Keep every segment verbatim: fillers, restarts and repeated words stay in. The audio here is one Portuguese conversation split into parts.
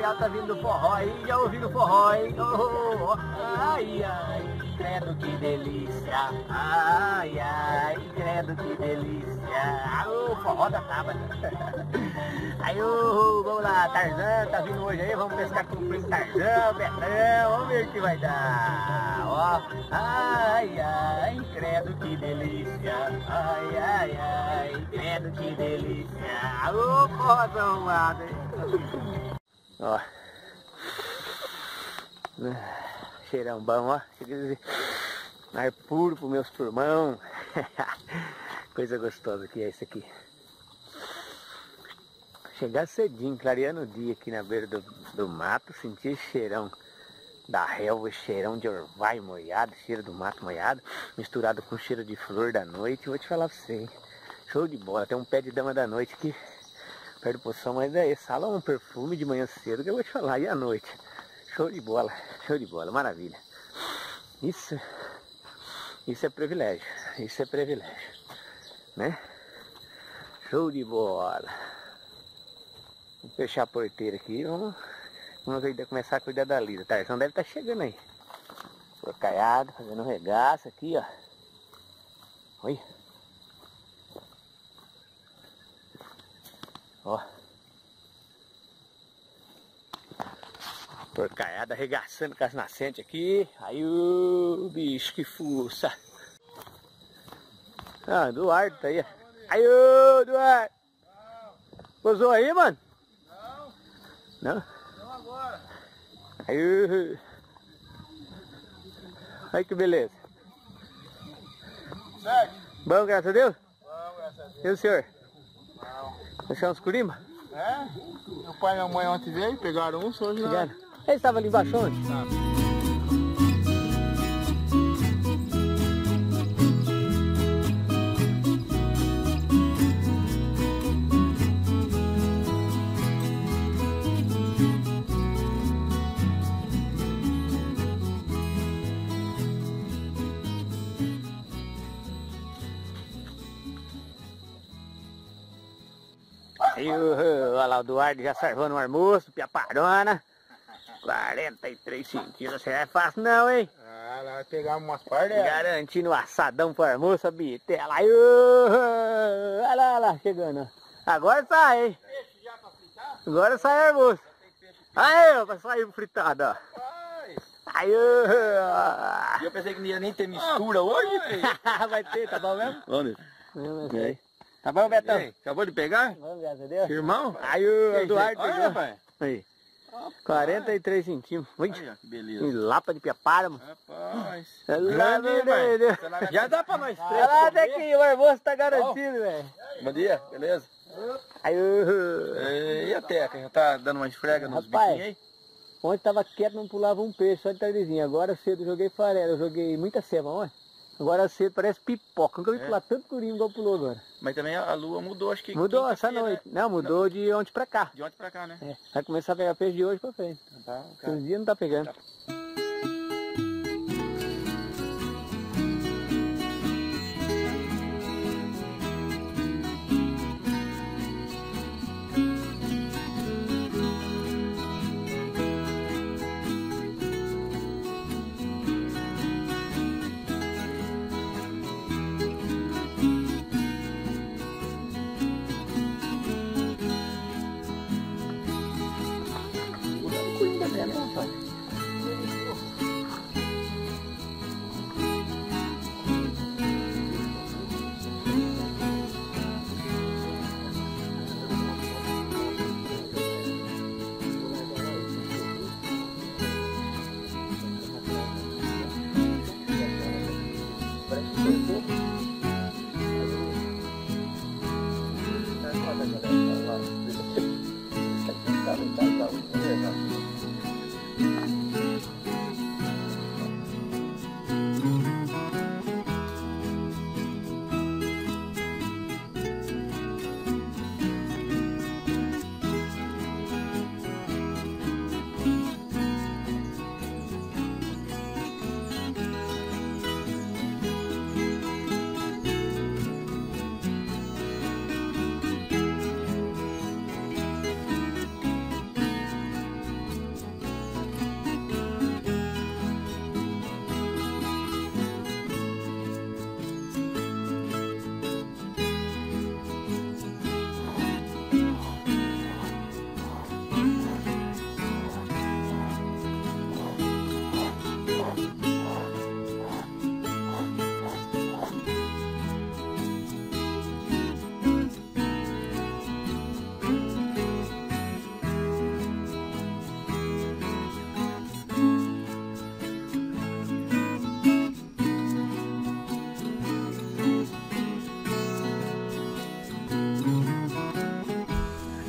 geral tá vindo do forró aí, já ouvindo o forró, hein? Oh, ai, ai, credo que delícia. Ai, ai, credo que delícia. O forró da tábua. Aí, oh, vamos lá, Tarzan tá vindo hoje aí, vamos pescar com o primo Tarzan, Betão, vamos ver o que vai dar. Ó, ai, ai, credo que delícia. Ai, ai, ai, credo que delícia. Ô, forrozão arrumado, hein? Ó, cheirão bom, ó. Ar puro pros meus pulmão. Coisa gostosa que é isso aqui. Chegar cedinho, clareando o dia aqui na beira do, do mato, sentir cheirão da relva, cheirão de orvalho molhado, cheiro do mato molhado, misturado com cheiro de flor da noite. Vou te falar pra você, hein? Show de bola. Tem um pé de dama da noite aqui perto do poção, mas é exala um perfume de manhã cedo que eu vou te falar, e à noite. Show de bola, show de bola, maravilha. Isso, isso é privilégio, isso é privilégio, né? Show de bola. Vou fechar a porteira aqui, vamos, vamos começar a cuidar da lida. Tarzan deve estar chegando aí. Porcaiado, fazendo um regaço aqui, ó. Oi. Ó. Porcaiada arregaçando com as nascentes aqui. Aí o bicho que fuça. Ah, Eduardo tá aí. Aí o Eduardo. Pousou aí, mano? Não? Não? Não agora. Aí o... Olha que beleza. Certo. Bom, graças a Deus? Bom, graças a Deus. E o senhor? Deixar uns curimba? É, meu pai e minha mãe ontem veio, pegaram um, hoje não. Ele estava ali embaixo onde? Tá. Aí, olha lá o Eduardo já salvando um almoço, piaparona. quarenta e três centímetros, não é fácil não, hein? Ah, nós pegamos umas partes. Garantindo o assadão pro almoço, a bitela. Aí, olha lá, olha lá, chegando. Agora sai, hein? Peixe já pra fritar? Agora sai o almoço. Aí, pra sair fritado, ó. Aí, uh... eu pensei que não ia nem ter mistura ah, hoje. Vai ter, tá bom mesmo? Vamos ver. Tá bom, Betão? Aí, acabou de pegar? Vamos, graças a Deus. Irmão? Aí o Eduardo pegou. Olha, pai. Aí. quarenta e três centímetros. Ui, olha, que beleza. Que lapa de piapara, mano. Rapaz. Grande, velho. Já dá pra nós três. Olha lá, até que o almoço tá garantido, velho. Bom dia, beleza? Aí, uh... e a Teca? Já tá dando uma esfrega nos biquinhos aí? Ontem tava quieto, não pulava um peixe, só de tardezinha. Agora cedo eu joguei farela, eu joguei muita ceva ontem. Agora cedo parece pipoca, nunca vi é. pular tanto curinho igual pulou agora. Mas também a lua mudou, acho que... Mudou essa noite. Né? Não, mudou não. de ontem pra cá. De ontem pra cá, né? É. Vai começar a pegar peixe de hoje pra frente. Tá, tá. Esse dia não tá pegando. Tá.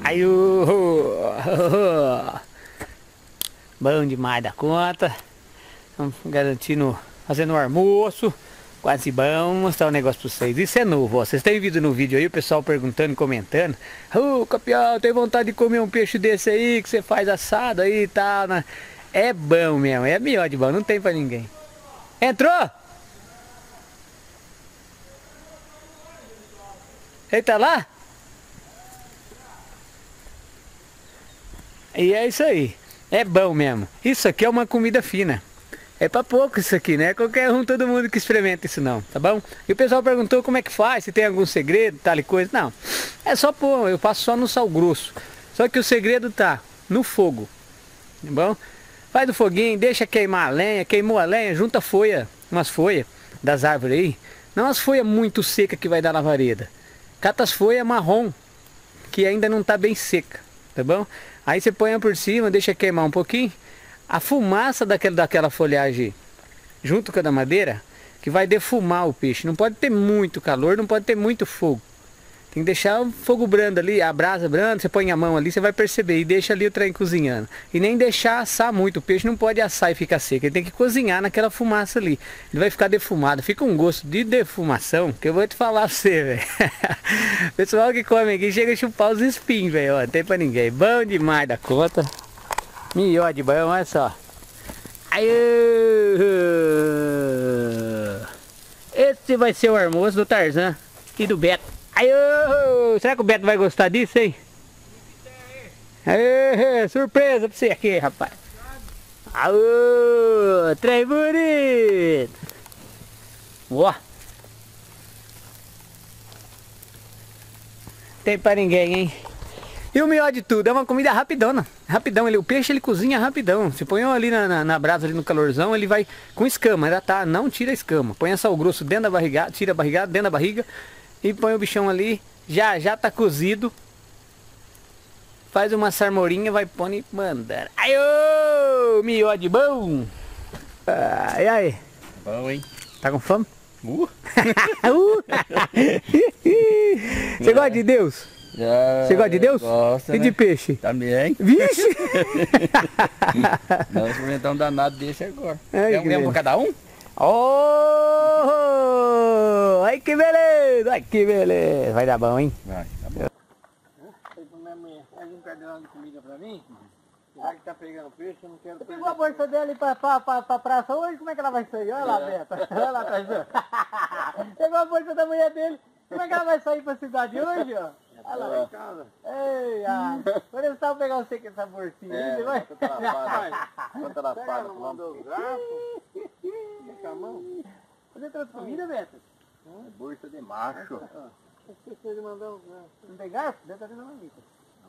Aí, uh, uh, bom demais da conta. Estamos garantindo, fazendo um almoço. Quase bom, vou mostrar um negócio pra vocês. Isso é novo, ó. Vocês têm visto no vídeo aí o pessoal perguntando e comentando. Ô, oh, Capial, tem vontade de comer um peixe desse aí que você faz assado aí e tal, né? É bom mesmo, é melhor de bom, não tem pra ninguém. Entrou? Ele tá lá? E é isso aí. É bom mesmo. Isso aqui é uma comida fina. É pra pouco isso aqui, né? Qualquer um, todo mundo que experimenta isso não, tá bom? E o pessoal perguntou como é que faz, se tem algum segredo, tal e coisa. Não, é só pôr, eu faço só no sal grosso. Só que o segredo tá no fogo, tá bom? Faz o foguinho, deixa queimar a lenha, queimou a lenha, junta folha, umas folhas das árvores aí. Não as folhas muito secas que vai dar lavareda. Cata as folhas marrom, que ainda não tá bem seca, tá bom? Aí você põe por cima, deixa queimar um pouquinho. A fumaça daquela, daquela folhagem junto com a da madeira, que vai defumar o peixe. Não pode ter muito calor, não pode ter muito fogo. Tem que deixar o fogo brando ali, a brasa branda, você põe a mão ali, você vai perceber. E deixa ali o trem cozinhando. E nem deixar assar muito. O peixe não pode assar e ficar seco. Ele tem que cozinhar naquela fumaça ali. Ele vai ficar defumado. Fica um gosto de defumação que eu vou te falar pra você, velho. Pessoal que come aqui chega a chupar os espinhos, velho. Não tem pra ninguém. Bom demais da conta. Melhor de bom, olha só. Aí, esse vai ser o almoço do Tarzan e do Beto. Aí, será que o Beto vai gostar disso, hein? Aí, surpresa pra você aqui, rapaz. Aô, trem bonito. Ó. Tem pra ninguém, hein? E o melhor de tudo, é uma comida rapidona. Rapidão, ele, o peixe ele cozinha rapidão. Se põe ali na, na, na brasa, ali no calorzão, ele vai com escama. Já tá, não tira a escama. Põe sal grosso dentro da barriga, tira a barrigada dentro da barriga e põe o bichão ali. Já, já tá cozido. Faz uma sarmorinha, vai pôr e mandar. Ai, ô, melhor de bom. Ah, e aí? Bom, hein? Tá com fome? Uh. uh. Você gosta de Deus? Já. Você gosta de Deus? Gosta, E né? de peixe? Também. Vixe! Nós experimentar um danado desse agora. Ai, Tem um mesmo pra cada um? Oh! Ai que beleza! Ai que beleza! Vai dar bom, hein? Vai, tá bom. Alguém perdeu comida pra mim? Já que tá pegando peixe, eu não quero... Você pegou a bolsa dele pra, pra, pra, pra praça hoje? Como é que ela vai sair? Olha lá, Beto. Olha lá, Tarzan. Pegou a bolsa da mulher dele. Como é que ela vai sair pra cidade hoje, ó? Olha lá em casa. Ei, ai. Quando eu estava pegar você com essa bolsinha, É, aí, vai? quanta lapada. Quanta lapada. Não mandou o garfo? Com a mão. Você trouxe comida, Beto? Bolsa de macho. Esqueci de mandar um garfo. Não tem garfo? Deve estar vindo uma mica.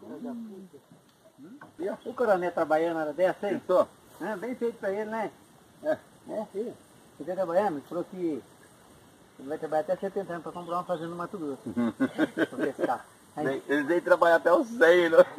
E o coronel trabalhando na hora dessa, hein? Pensou? É, bem feito pra ele, né? É. É, filho. Você tá trabalhando? Ele falou que ele vai trabalhar até setenta anos pra comprar uma fazenda no Mato Grosso. Pra pescar. Aí, Eles vêm trabalhar até os cem, né?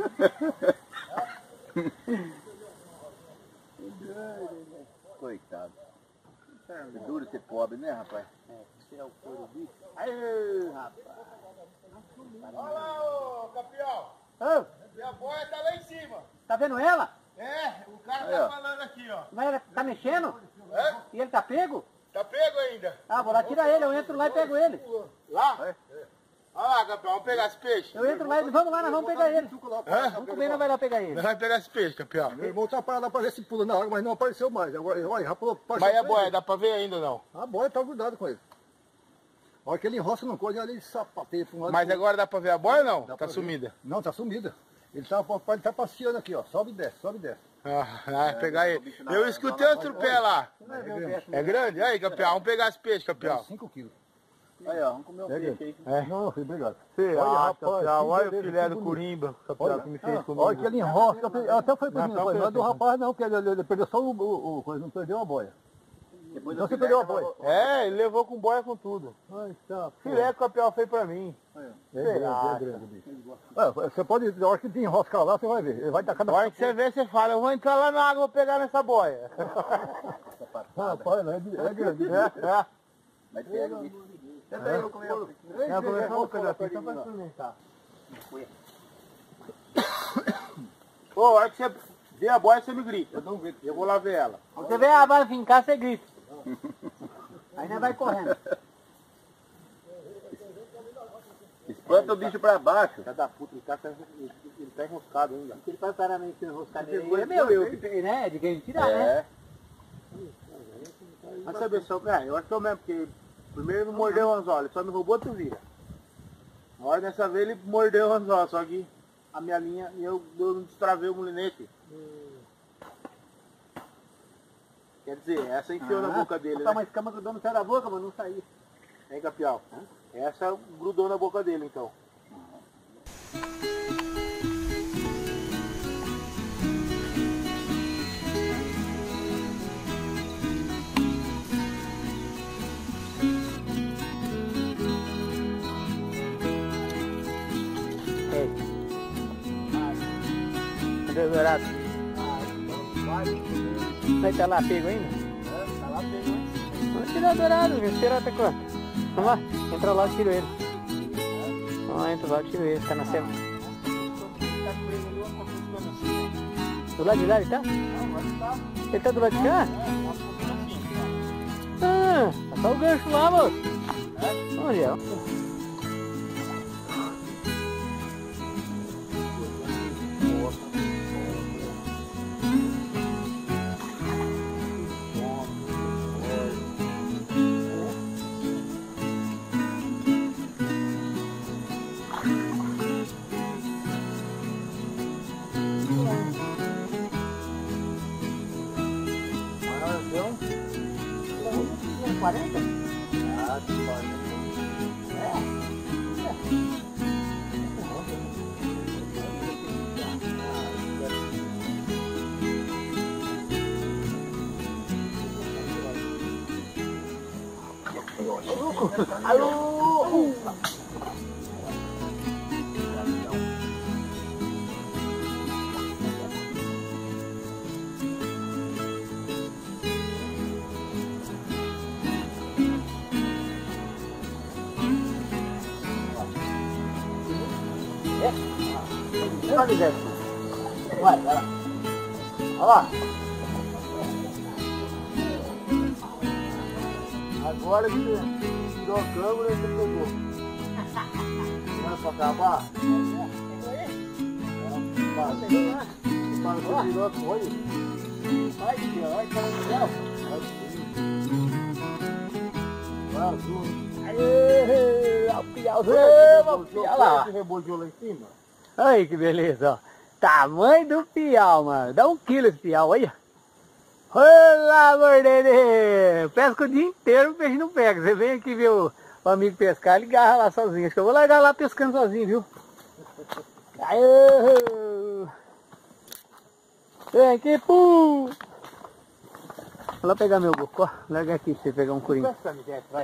Coitado. É duro ser pobre, né, rapaz? é, tirar o couro do bicho. Aí, rapaz. Olha lá, ô Capial, Ô, minha boia tá lá em cima. tá vendo ela? É, o cara Aí, tá ó. falando aqui, ó. Mas ela tá mexendo? É? E ele tá pego? Tá pego ainda? Ah, vou lá tirar ele, eu entro lá e pego ele. Lá? É. Olha lá, Capial, vamos pegar esse peixe. Eu entro lá e vamos lá, nós vamos pegar ele. Hã? Vamos comer, nós vai lá pegar ele. Nós vamos pegar esse peixe, Capial. Meu irmão tá parado lá pra ver se pula na água, mas não apareceu mais. Agora, olha, já pulou. Mas e a boia, dá pra ver ainda não? A boia tá grudada com ele. A hora que ele enroça no coisa, ali ele sapateia pra um lado. Mas pro outro. agora dá pra ver a boia ou não? Dá Tá pra ver. sumida. Não, tá sumida. Ele tá, ele tá passeando aqui, ó. Sobe e desce, sobe e desce. Ah, vai pegar ele. Eu escutei outro pé lá. Você vai ver o peixe. É grande? Aí, Capial, vamos pegar esse peixe, Dá Capial. cinco quilos. Aí, ó, vamos comer um É peixe grande. aí. É. Não, não, filho, obrigado. Você Olha, acha, rapaz, Capial, olha o que filé do bonito. Corimba, Capial, Olha, que me fez ah, comigo. olha que ele enrosca. Eu falei- Até foi pra Não, mim, tá foi, mas do ok, rapaz não, porque ele, ele perdeu só o, o, o coisa, não perdeu a boia. Depois Então do você filé, perdeu a tava- boia. É, ele levou com boia com tudo. Ai, tá. Filé que o Capial fez pra mim. É grande, Você é acha? grande, bicho. É, você pode, na hora que te enroscar lá, você vai ver. Ele vai tacar Na na hora que você vê, você fala, eu vou entrar lá na água, vou pegar nessa boia. Rapaz, é, é grande. É, é. Mas pega o bicho. Tenta aí, eu comer. Não, começou um pedacinho só pra experimentar. Ô, a hora que você vê a boia, você me grita. Eu não grito. Eu vou lá ver ela. Quando você vê a boia fincar, você grita. Aí nós vai correndo. Espanta o bicho pra baixo. Filha da puta, ele tá, ele, ele tá enroscado ainda. Ele faz paramento enroscado nele. É meu, eu, né? De quem tirar, né? É. Mas sabe só, cara, eu acho que é o mesmo, porque primeiro ele não mordeu o anzol, ele só me roubou tu vira. Na hora dessa vez ele mordeu o anzol, só que a minha linha, e eu, eu não destravei o molinete. Hum. Quer dizer, essa enfiou ah, na boca dele, tá, né? Mas cama grudou no céu da boca, mas não saiu. Hein, Capial? Hã? Essa grudou na boca dele, então. Ei. Cadê o dourado? Vai estar lá pego ainda? É, tá lá pego ainda. Vamos tirar o dourado, viu? Esperar até quanto? Vamos lá, entra lá e tiro ele. Vamos lá, entra lá e tiro ele, tá na semana. Do lado de lá ele tá? Ele tá do lado de cá? Ah, tá só o gancho lá, moço. Onde é? quarenta? Ah, que quarenta. É. Alô! Vai, Zé. Vai, vai lá. Olha lá. Agora que tirou a câmera, você pegou. Não é pra acabar? Para, você tirou a coisa. Vai, filho, vai, tá no céu. Vai, azul. Aê, o piauzinho, o piau lá. Você rebojou lá em cima? Aí que beleza, ó. Tamanho do piau, mano. Dá um quilo esse piau, olha. Olá, mordede! Pesca o dia inteiro, o peixe não pega. Você vem aqui ver o, o amigo pescar, ele garra lá sozinho. Acho que eu vou largar lá pescando sozinho, viu? Aê! Vem aqui, pum! Vou lá pegar meu boco, ó. Larga aqui pra você pegar um curinho. Vai.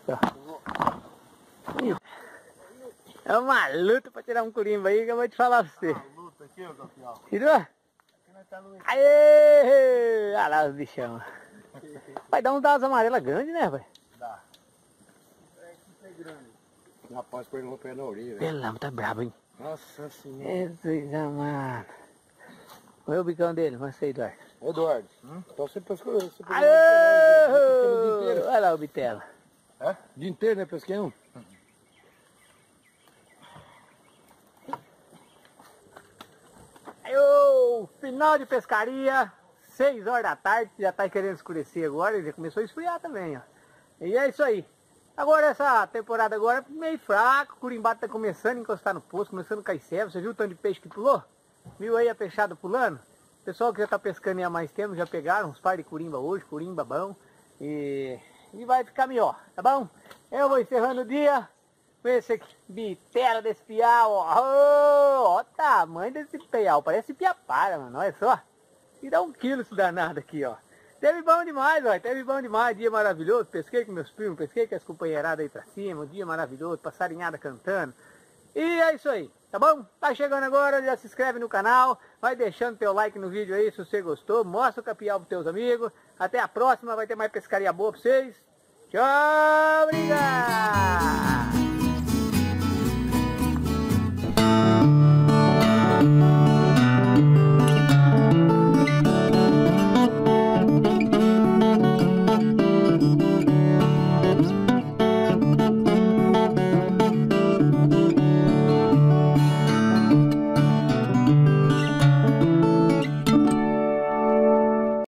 É uma luta pra tirar um curimba aí que eu vou te falar pra você. Ah, luta aqui, ó, Capial. Tirou? Aê! Olha lá os bichão. Vai dar uns dados amarelas grandes, né, velho? Dá. É que é grande. Rapaz, pegou o pé na orelha. Pelo tá brabo, hein? Nossa senhora. Jesus amado. Olha o bicão dele, mostra aí, Eduardo. Eduardo, hum? Então você pescou. Você Aê! o dia inteiro. Olha lá o bitelo. É? O dia inteiro, né? Pesquei um. Aí, ô, final de pescaria, seis horas da tarde, já tá querendo escurecer agora, já começou a esfriar também, ó. E é isso aí. Agora essa temporada agora meio fraco, o curimbado tá começando a encostar no poço, começando a cair serva. Você viu o tanto de peixe que pulou? Viu aí a peixada pulando? Pessoal que já tá pescando há mais tempo, já pegaram uns par de curimba hoje, curimba bom. E, e vai ficar melhor, tá bom? Eu vou encerrando o dia. Com esse aqui, bitela desse piau, ó. Ó o tamanho desse piau, parece piapara, mano, olha só. E dá um quilo esse danado aqui, ó. Teve bom demais, ó, teve bom demais, dia maravilhoso. Pesquei com meus primos, pesquei com as companheiradas aí pra cima, um dia maravilhoso, passarinhada cantando. E é isso aí, tá bom? Tá chegando agora, já se inscreve no canal, vai deixando teu like no vídeo aí se você gostou, mostra o capial pros teus amigos. Até a próxima, vai ter mais pescaria boa pra vocês. Tchau, obrigado!